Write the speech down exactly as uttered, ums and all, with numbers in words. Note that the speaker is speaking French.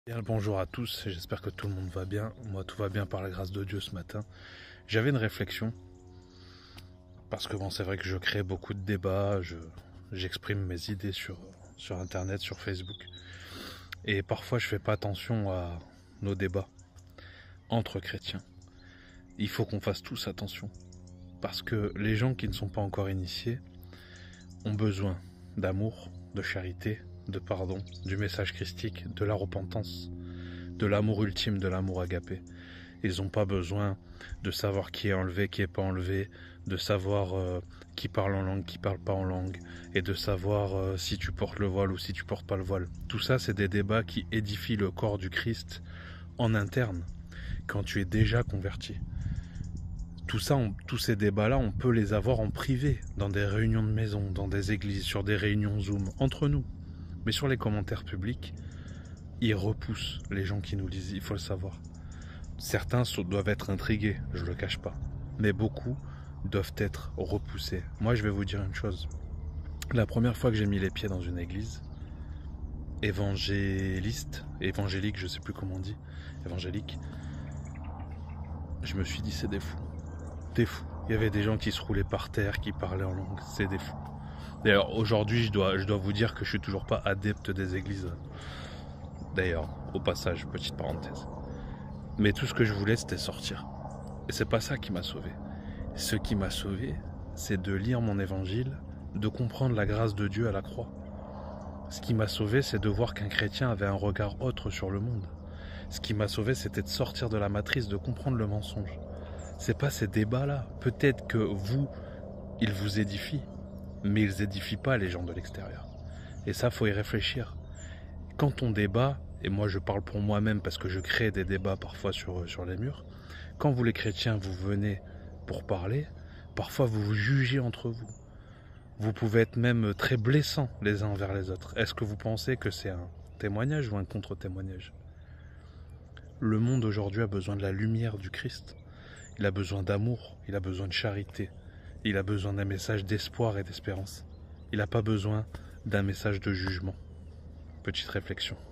Bien le bonjour à tous, j'espère que tout le monde va bien. Moi tout va bien par la grâce de Dieu ce matin. J'avais une réflexion, parce que bon c'est vrai que je crée beaucoup de débats, je, j'exprime mes idées sur, sur internet, sur Facebook. Et parfois je fais pas attention à nos débats entre chrétiens. Il faut qu'on fasse tous attention. Parce que les gens qui ne sont pas encore initiés ont besoin d'amour, de charité, de pardon, du message christique, de la repentance, de l'amour ultime, de l'amour agapé. Ils n'ont pas besoin de savoir qui est enlevé, qui est pas enlevé, de savoir euh, qui parle en langue, qui parle pas en langue, et de savoir euh, si tu portes le voile ou si tu portes pas le voile. Tout ça, c'est des débats qui édifient le corps du Christ en interne, quand tu es déjà converti. Tout ça, on, tous ces débats-là, on peut les avoir en privé, dans des réunions de maison, dans des églises, sur des réunions Zoom, entre nous. Mais sur les commentaires publics, ils repoussent les gens qui nous lisent, il faut le savoir. Certains doivent être intrigués, je le cache pas. Mais beaucoup doivent être repoussés. Moi, je vais vous dire une chose. La première fois que j'ai mis les pieds dans une église, évangéliste, évangélique, je sais plus comment on dit, évangélique, je me suis dit c'est des fous. Des fous. Il y avait des gens qui se roulaient par terre, qui parlaient en langue, c'est des fous. D'ailleurs, aujourd'hui, je dois, je dois vous dire que je suis toujours pas adepte des églises. D'ailleurs, au passage, petite parenthèse. Mais tout ce que je voulais, c'était sortir. Et c'est pas ça qui m'a sauvé. Ce qui m'a sauvé, c'est de lire mon évangile, de comprendre la grâce de Dieu à la croix. Ce qui m'a sauvé, c'est de voir qu'un chrétien avait un regard autre sur le monde. Ce qui m'a sauvé, c'était de sortir de la matrice, de comprendre le mensonge. C'est pas ces débats-là. Peut-être que vous, ils vous édifient, mais ils édifient pas les gens de l'extérieur. Et ça, faut y réfléchir. Quand on débat, et moi je parle pour moi-même parce que je crée des débats parfois sur, sur les murs, quand vous les chrétiens, vous venez pour parler, parfois vous vous jugez entre vous. Vous pouvez être même très blessants les uns envers les autres. Est-ce que vous pensez que c'est un témoignage ou un contre-témoignage ? Le monde aujourd'hui a besoin de la lumière du Christ. Il a besoin d'amour, il a besoin de charité, il a besoin d'un message d'espoir et d'espérance. Il n'a pas besoin d'un message de jugement. Petite réflexion.